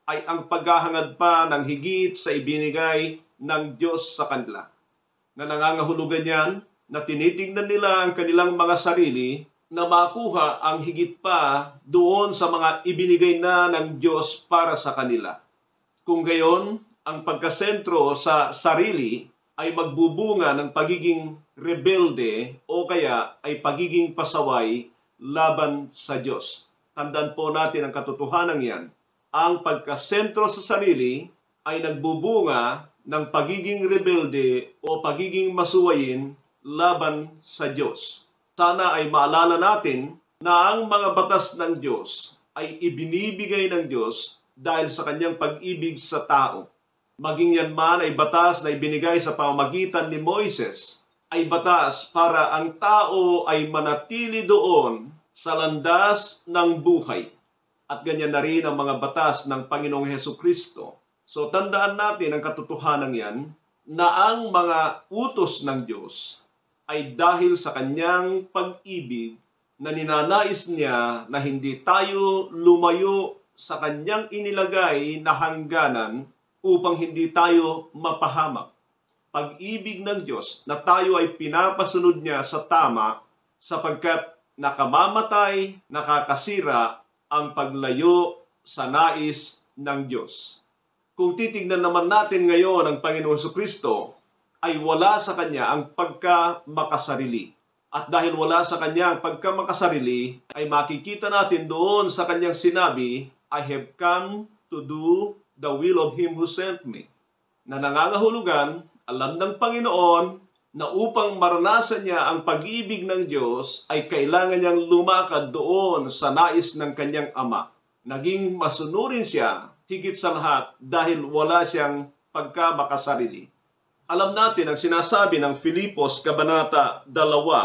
ay ang paghahangad pa ng higit sa ibinigay ng Diyos sa kanila. Na nangangahulugan yan na tinitingnan nila ang kanilang mga sarili na makuha ang higit pa doon sa mga ibinigay na ng Diyos para sa kanila. Kung gayon, ang pagkasentro sa sarili ay magbubunga ng pagiging rebelde o kaya ay pagiging pasaway laban sa Diyos. Tandaan po natin ang katotohanan yan. Ang pagkasentro sa sarili ay nagbubunga ng pagiging rebelde o pagiging masuwayin laban sa Diyos. Sana ay maalala natin na ang mga batas ng Diyos ay ibinibigay ng Diyos dahil sa kanyang pag-ibig sa tao. Maging yan man ay batas na ibinigay sa pamamagitan ni Moises, ay batas para ang tao ay manatili doon sa landas ng buhay. At ganyan na rin ang mga batas ng Panginoong Hesukristo. So tandaan natin ang katotohanan yan na ang mga utos ng Diyos ay dahil sa kanyang pag-ibig na ninanais niya na hindi tayo lumayo sa kanyang inilagay na hangganan upang hindi tayo mapahamak. Pag-ibig ng Diyos na tayo ay pinapasunod niya sa tama sapagkat nakamamatay, nakakasira ang paglayo sa nais ng Diyos. Kung titignan naman natin ngayon ang Panginoon Jesucristo, ay wala sa Kanya ang pagkamakasarili. At dahil wala sa Kanya ang pagkamakasarili, ay makikita natin doon sa Kanyang sinabi, I have come to do the will of Him who sent me. Na nangangahulugan, alam ng Panginoon na upang maranasan niya ang pag-ibig ng Diyos, ay kailangan niyang lumakad doon sa nais ng Kanyang Ama. Naging masunurin siya, higit sa lahat, dahil wala siyang pagkamakasarili. Alam natin ang sinasabi ng Filipos Kabanata 2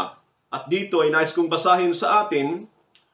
at dito ay nais kong basahin sa atin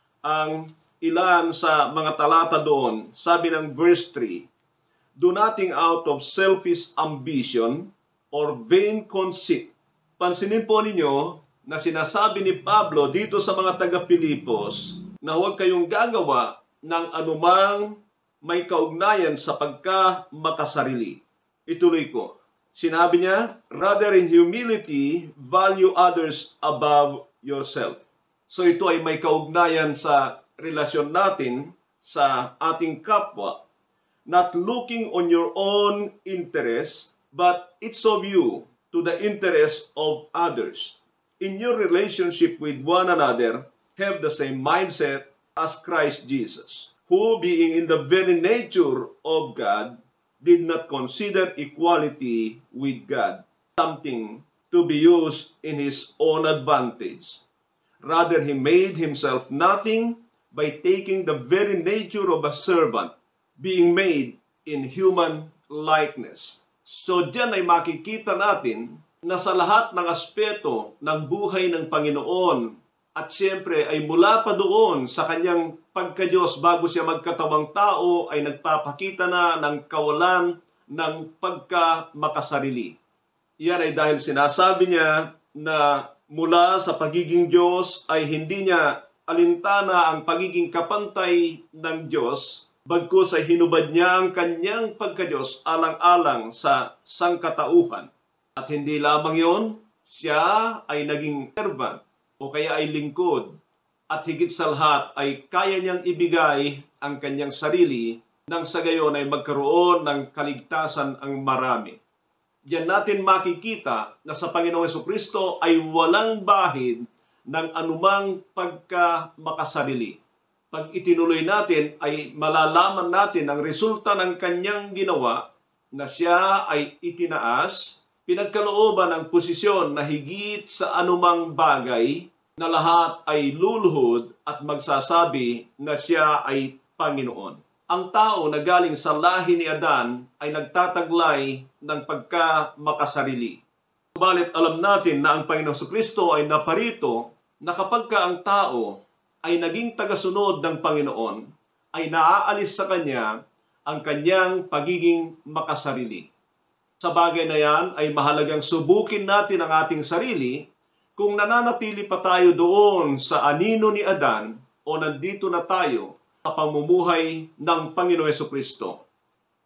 ang ilan sa mga talata doon. Sabi ng verse 3, do nothing out of selfish ambition or vain conceit. Pansinin po ninyo na sinasabi ni Pablo dito sa mga taga-Filipos na huwag kayong gagawa ng anumang may kaugnayan sa pagkamakasarili. Ituloy ko. Sinabi niya, rather in humility, value others above yourself. So ito ay may kaugnayan sa relasyon natin sa ating kapwa. Not looking on your own interest, but it's of you to the interest of others. In your relationship with one another, have the same mindset as Christ Jesus, who being in the very nature of God, did not consider equality with God something to be used in his own advantage. Rather, he made himself nothing by taking the very nature of a servant, being made in human likeness. So diyan ay makikita natin na sa lahat ng aspeto ng buhay ng Panginoon, at siyempre ay mula pa doon sa kanyang pagka-Diyos bago siya magkatawang tao ay nagpapakita na ng kawalan ng pagkamakasarili. Yan ay dahil sinasabi niya na mula sa pagiging Diyos ay hindi niya alintana ang pagiging kapantay ng Diyos, bagkus ay hinubad niya ang kanyang pagka-Diyos alang-alang sa sangkatauhan. At hindi lamang yon, siya ay naging servant o kaya ay lingkod, at higit sa lahat ay kaya niyang ibigay ang kanyang sarili nang sa gayon ay magkaroon ng kaligtasan ang marami. Diyan natin makikita na sa Panginoong Jesucristo ay walang bahid ng anumang pagkamakasarili. Pag itinuloy natin ay malalaman natin ang resulta ng kanyang ginawa na siya ay itinaas, pinagkalooban ng posisyon na higit sa anumang bagay, na lahat ay luluhod at magsasabi na siya ay Panginoon. Ang tao na galing sa lahi ni Adan ay nagtataglay ng pagkamakasarili. Subalit alam natin na ang Panginoong Jesucristo ay naparito na kapag ang tao ay naging tagasunod ng Panginoon, ay naaalis sa kanya ang kanyang pagiging makasarili. Sa bagay na yan ay mahalagang subukin natin ang ating sarili kung nananatili pa tayo doon sa anino ni Adan o nandito na tayo sa pamumuhay ng Panginoong Jesucristo.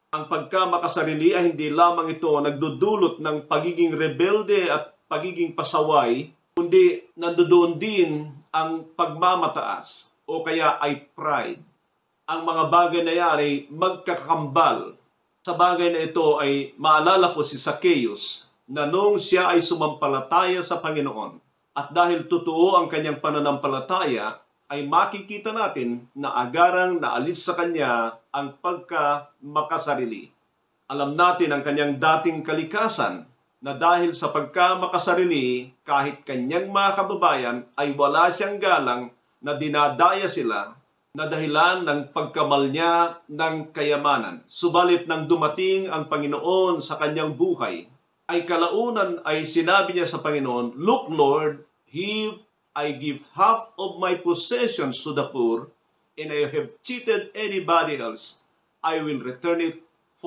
Ang pagkamakasarili ay hindi lamang ito nagdudulot ng pagiging rebelde at pagiging pasaway, kundi nandoon din ang pagmamataas o kaya ay pride. Ang mga bagay na yan ay magkakambal. Sa bagay na ito ay maalala ko si Zacchaeus na nung siya ay sumampalataya sa Panginoon at dahil totoo ang kanyang pananampalataya, ay makikita natin na agarang naalis sa kanya ang pagkamakasarili. Alam natin ang kanyang dating kalikasan na dahil sa pagkamakasarili, kahit kanyang mga kababayan ay wala siyang galang na dinadaya sila na dahilan ng pagkamal niya ng kayamanan. Subalit nang dumating ang Panginoon sa kanyang buhay, ay kalaunan ay sinabi niya sa Panginoon, "Look Lord, if I give half of my possessions to the poor, and I have cheated anybody else, I will return it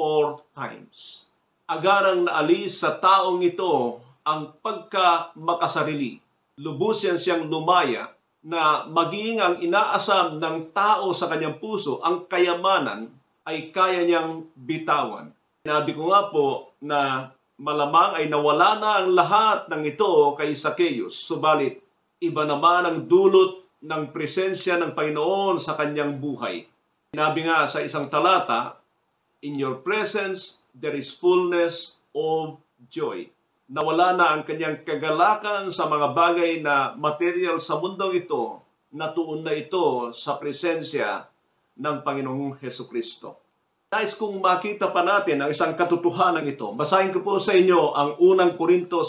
4 times." Agarang naalis sa taong ito ang pagkamakasarili. Lubusyan siyang lumaya na maging ang inaasam ng tao sa kanyang puso, ang kayamanan, ay kaya niyang bitawan. Sinabi ko nga po na malamang ay nawala na ang lahat ng ito kay Zacchaeus. Subalit, iba naman ang dulot ng presensya ng Panginoon sa kanyang buhay. Sinabi nga sa isang talata, "In your presence, there is fullness of joy." Nawala na ang kanyang kagalakan sa mga bagay na material sa mundong ito, natuon na ito sa presensya ng Panginoong Hesukristo. Nais kong makita pa natin ang isang katotohanan ito. Basahin ko po sa inyo ang unang Korinto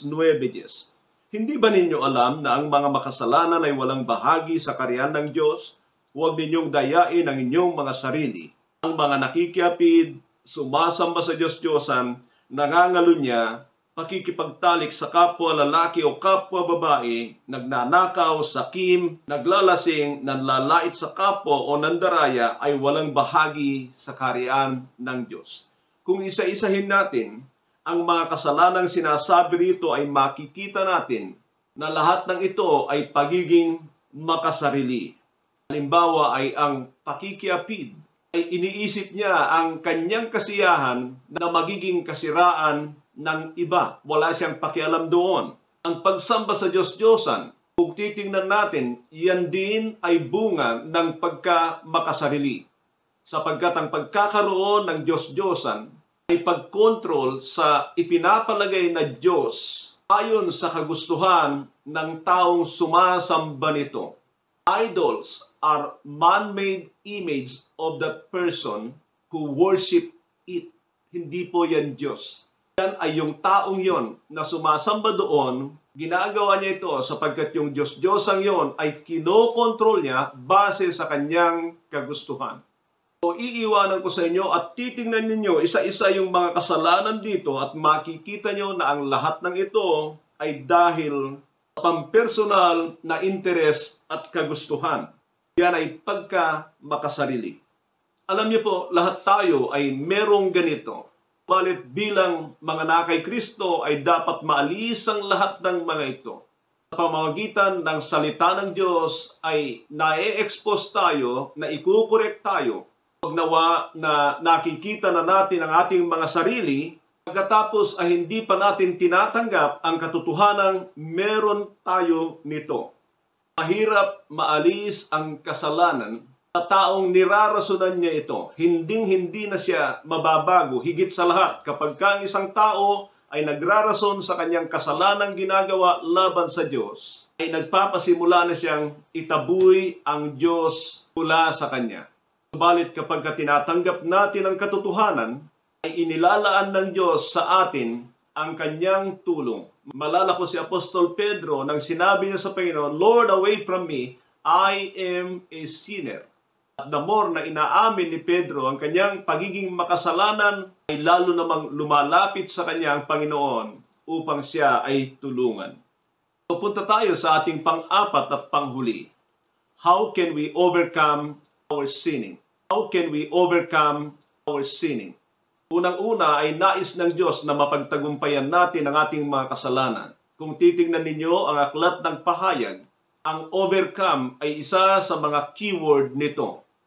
6:9. Hindi ba ninyo alam na ang mga makasalanan ay walang bahagi sa kaharian ng Diyos? Huwag ninyong dayain ang inyong mga sarili. Ang mga nakikiapid, sumasamba sa Diyos-Diyosan, nangangalunya, pakikipagtalik sa kapwa lalaki o kapwa babae, nagnanakaw, sakim, naglalasing, nanlalait sa kapwa o nandaraya ay walang bahagi sa kaharian ng Diyos. Kung isa-isahin natin, ang mga kasalanang sinasabi rito ay makikita natin na lahat ng ito ay pagiging makasarili. Halimbawa ay ang pakikiapid ay iniisip niya ang kanyang kasiyahan na magiging kasiraan ng iba. Wala siyang pakialam doon. Ang pagsamba sa Diyos-Diyosan, kung titingnan natin, yan din ay bunga ng pagkamakasarili. Sapagkat ang pagkakaroon ng Diyos-Diyosan ay pagkontrol sa ipinapalagay na Diyos ayon sa kagustuhan ng taong sumasamba nito. Idols are man-made image of that person who worship it. Hindi po yan Diyos. Yan ay yung taong yon na sumasamba doon, ginagawa niya ito sapagkat yung Diyos-Diyosang yon ay kinokontrol niya base sa kanyang kagustuhan. So iiwanan ko sa inyo at titingnan ninyo isa-isa yung mga kasalanan dito at makikita nyo na ang lahat ng ito ay dahil sa pampersonal na interes at kagustuhan. Yan ay pagkamakasarili. Alam niyo po, lahat tayo ay merong ganito. Balit bilang mga nakay Kristo ay dapat maalis ang lahat ng mga ito. Sa pamamagitan ng salita ng Diyos ay na-expose tayo, na ikukorek tayo. Pag nawa na nakikita na natin ang ating mga sarili, pagkatapos ay hindi pa natin tinatanggap ang katotohanang meron tayo nito. Mahirap maalis ang kasalanan sa taong nirarasunan niya ito. Hinding-hindi na siya mababago. Higit sa lahat, kapag ang isang tao ay nagrarason sa kanyang kasalanang ginagawa laban sa Diyos, ay nagpapasimula na siyang itaboy ang Diyos mula sa kanya. Subalit kapag tinatanggap natin ang katotohanan, ay inilalaan ng Diyos sa atin ang kanyang tulong. Malala ko si Apostol Pedro nang sinabi niya sa Panginoon, "Lord, away from me, I am a sinner." At the more na inaamin ni Pedro ang kanyang pagiging makasalanan, ay lalo namang lumalapit sa kanya ang Panginoon upang siya ay tulungan. So punta tayo sa ating pang-apat at panghuli. How can we overcome our sinning? How can we overcome our sinning? Unang-una ay nais ng Diyos na mapagtagumpayan natin ang ating mga kasalanan. Kung titingnan ninyo ang aklat ng pahayag, ang overcome ay isa sa mga keyword nito.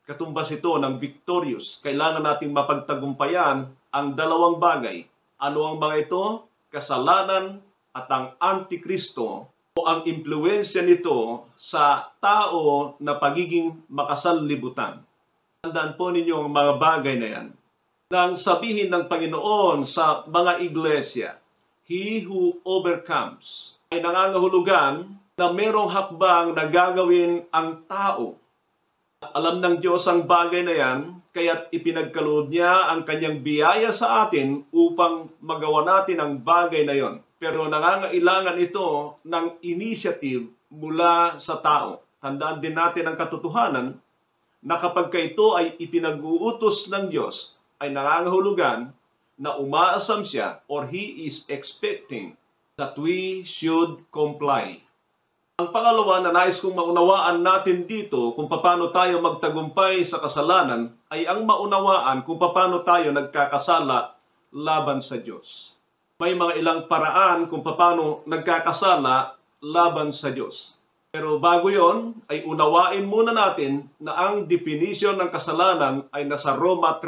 katumbas ito ng victorious. Kailangan nating mapagtagumpayan ang dalawang bagay. Ano ang mga ito? Kasalanan at ang Antikristo o ang impluensya nito sa tao na pagiging makasanlibutan. Tandaan po ninyo ang mga bagay na yan. Nang sabihin ng Panginoon sa mga iglesia, He who overcomes, ay nangangahulugan na merong hakbang na gagawin ang tao. Alam ng Diyos ang bagay na yan, kaya't ipinagkaloob niya ang kanyang biyaya sa atin upang magawa natin ang bagay na yon. Pero nangangailangan ito ng initiative mula sa tao. Tandaan din natin ang katotohanan na kapag ito ay ipinag-uutos ng Diyos, ay nangangahulugan na umaasam siya or He is expecting that we should comply. Ang pangalawa na nais kong maunawaan natin dito kung paano tayo magtagumpay sa kasalanan ay ang maunawaan kung paano tayo nagkakasala laban sa Diyos. May mga ilang paraan kung paano nagkakasala laban sa Diyos. Pero bago yon, ay unawain muna natin na ang definition ng kasalanan ay nasa Roma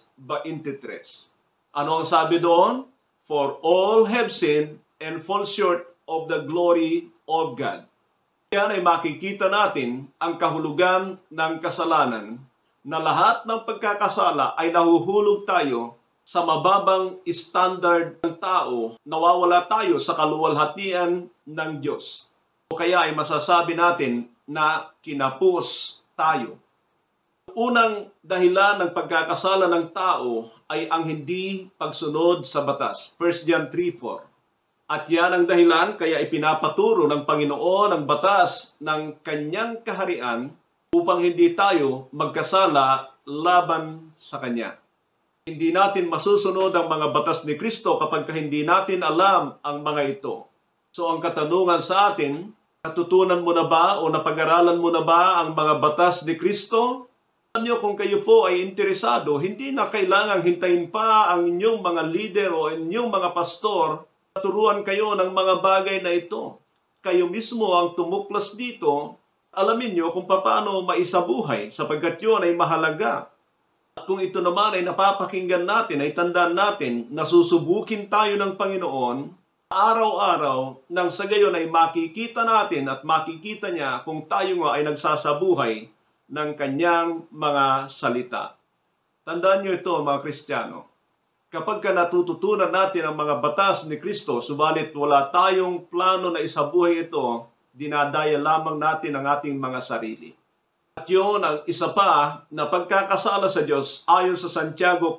3:23. Ano ang sabi doon? For all have sinned and fall short of the glory of God. Yan ay makikita natin ang kahulugan ng kasalanan na lahat ng pagkakasala ay nahuhulog tayo sa mababang standard ng tao, nawawala tayo sa kaluwalhatian ng Diyos. O kaya ay masasabi natin na kinapos tayo. Unang dahilan ng pagkakasala ng tao ay ang hindi pagsunod sa batas. 1 John 3:4. At yan ang dahilan kaya ipinapaturo ng Panginoon ang batas ng kanyang kaharian upang hindi tayo magkasala laban sa Kanya. Hindi natin masusunod ang mga batas ni Kristo kapag hindi natin alam ang mga ito. So ang katanungan sa atin, natutunan mo na ba o napag-aralan mo na ba ang mga batas ni Kristo? Alam niyo, kung kayo po ay interesado, hindi na kailangang hintayin pa ang inyong mga leader o inyong mga pastor na turuan kayo ng mga bagay na ito. Kayo mismo ang tumuklas dito, alamin niyo kung paano maisabuhay sapagkat yun ay mahalaga. At kung ito naman ay napapakinggan natin, ay tandaan natin na susubukin tayo ng Panginoon araw-araw nang sa gayon ay makikita natin at makikita niya kung tayo nga ay nagsasabuhay ng kanyang mga salita. Tandaan niyo ito, mga Kristiyano. Kapag natututunan natin ang mga batas ni Kristo, subalit wala tayong plano na isabuhay ito, dinadaya lamang natin ang ating mga sarili. At yun ang isa pa na pagkakasala sa Diyos ayon sa Santiago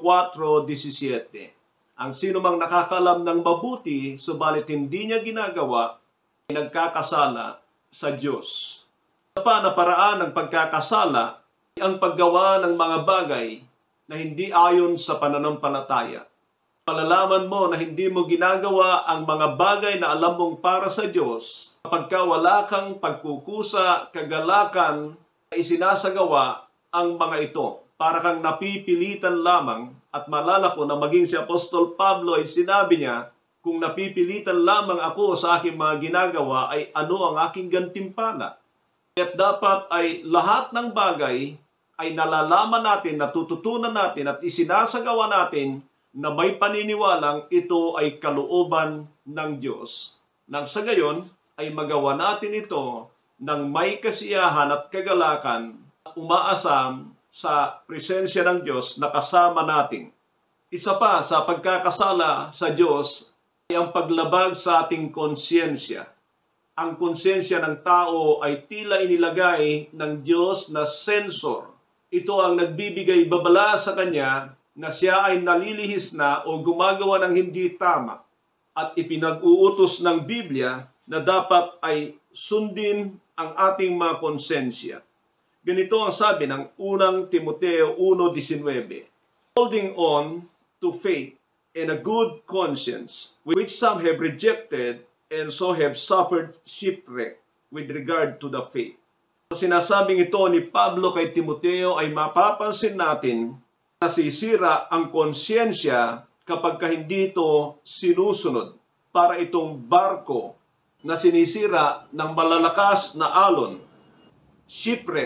4:17. Ang sino mang nakakalam ng mabuti, subalit hindi niya ginagawa, ay nagkakasala sa Diyos. Isa pa na paraan ng pagkakasala ay ang paggawa ng mga bagay na hindi ayon sa pananampalataya. Malalaman mo na hindi mo ginagawa ang mga bagay na alam mong para sa Diyos kapag wala kang pagkukusa, kagalakan na isinasagawa ang mga ito. Para kang napipilitan lamang at malala ko na maging si Apostol Pablo ay sinabi niya, kung napipilitan lamang ako sa aking mga ginagawa ay ano ang aking gantimpala. At dapat ay lahat ng bagay ay nalalaman natin, natututunan natin at isinasagawa natin na may paniniwalang ito ay kalooban ng Diyos. Nang sa gayon ay magawa natin ito ng may kasiyahan at kagalakan, umaasam sa presensya ng Diyos na kasama natin. Isa pa sa pagkakasala sa Diyos ay ang paglabag sa ating konsyensya. Ang konsensya ng tao ay tila inilagay ng Diyos na sensor. Ito ang nagbibigay babala sa kanya na siya ay nalilihis na o gumagawa ng hindi tama. At ipinag-uutos ng Biblia na dapat ay sundin ang ating mga konsensya. Ganito ang sabi ng unang Timoteo 1:19. Holding on to faith and a good conscience, which some have rejected and so have suffered shipwreck with regard to the faith. Sa sinasabing ito ni Pablo kay Timoteo ay mapapansin natin na sisira ang konsyensya kapag hindi ito sinusunod. Para itong barko na sinisira ng malalakas na alon, shipwreck,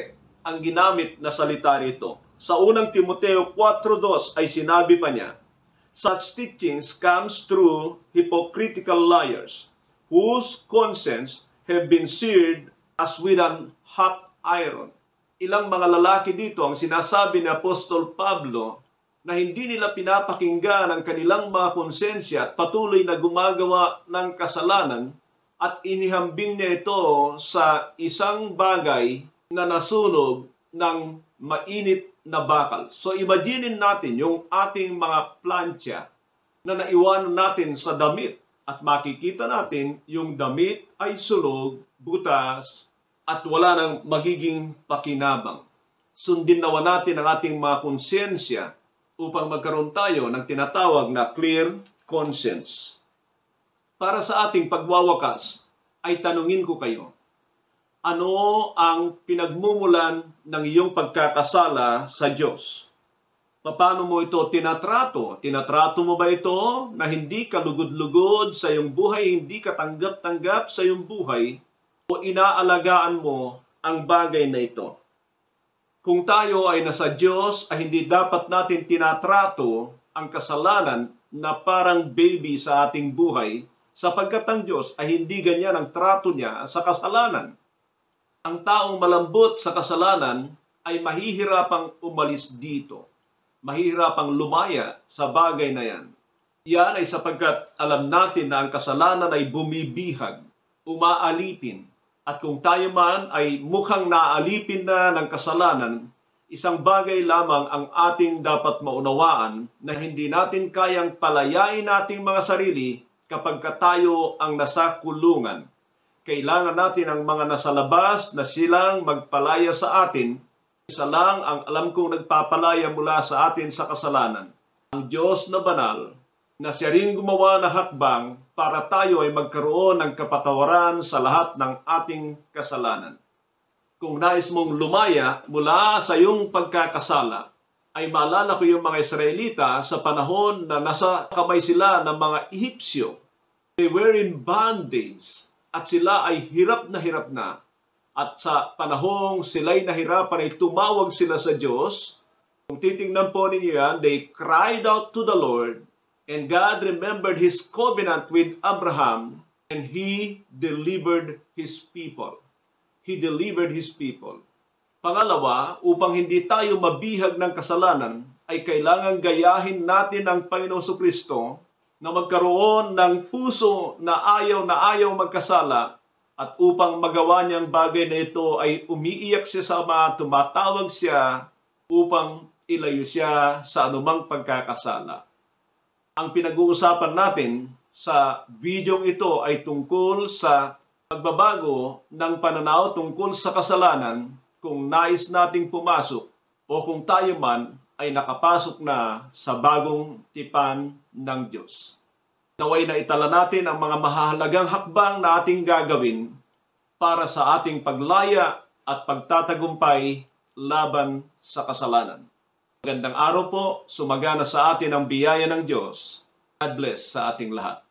ang ginamit na salita rito. Sa unang Timoteo 4:2 ay sinabi pa niya, "Such teachings comes through hypocritical liars, whose conscience have been seared as with an hot iron." Ilang mga lalaki dito ang sinasabi ni Apostol Pablo na hindi nila pinapakinggan ang kanilang mga konsensya at patuloy na gumagawa ng kasalanan at inihambing niya ito sa isang bagay na nasunog ng mainit na bakal. So imaginin natin yung ating mga plancha na naiwanan natin sa damit at makikita natin yung damit ay sunog, butas, at wala nang magiging pakinabang. Sundin nawa natin ang ating mga konsensya upang magkaroon tayo ng tinatawag na clear conscience. Para sa ating pagwawakas, ay tanungin ko kayo, ano ang pinagmumulan ng iyong pagkakasala sa Diyos? Paano mo ito tinatrato? Tinatrato mo ba ito na hindi ka lugod-lugod sa iyong buhay, hindi ka tanggap-tanggap sa iyong buhay, o inaalagaan mo ang bagay na ito? Kung tayo ay nasa Diyos, ay hindi dapat natin tinatrato ang kasalanan na parang baby sa ating buhay, sapagkat ang Diyos ay hindi ganyan ang trato niya sa kasalanan. Ang taong malambot sa kasalanan ay mahihirapang umalis dito. Mahihirapang lumaya sa bagay na yan. Yan ay sapagkat alam natin na ang kasalanan ay bumibihag, umaalipin. At kung tayo man ay mukhang naaalipin na ng kasalanan, isang bagay lamang ang ating dapat maunawaan na hindi natin kayang palayain nating mga sarili kapag tayo ang nasa kulungan. Kailangan natin ang mga nasa labas na silang magpalaya sa atin. Isa lang ang alam kong nagpapalaya mula sa atin sa kasalanan. Ang Diyos na banal, na siya rin gumawa na hakbang para tayo ay magkaroon ng kapatawaran sa lahat ng ating kasalanan. Kung nais mong lumaya mula sa iyong pagkakasala, ay maalala ko yung mga Israelita sa panahon na nasa kamay sila ng mga Ehipsyo. They were in bondage at sila ay hirap na. At sa panahong sila'y nahirapan ay tumawag sila sa Diyos. Kung titingnan po ninyo yan, they cried out to the Lord, and God remembered His covenant with Abraham, and He delivered His people. He delivered His people. Pangalawa, upang hindi tayo mabihag ng kasalanan, ay kailangan gayahin natin ang Panginoong Jesucristo na magkaroon ng puso na ayaw magkasala, at upang magawa niyang bagay na ito ay umiiyak siya sa Ama, tumatawag siya upang ilayo siya sa anumang pagkakasala. Ang pinag-uusapan natin sa video ito ay tungkol sa pagbabago ng pananaw tungkol sa kasalanan kung nais nating pumasok o kung tayo man ay nakapasok na sa bagong tipan ng Diyos. Naway na itala natin ang mga mahahalagang hakbang na ating gagawin para sa ating paglaya at pagtatagumpay laban sa kasalanan. Magandang araw po, sumagana sa atin ang biyaya ng Diyos. God bless sa ating lahat.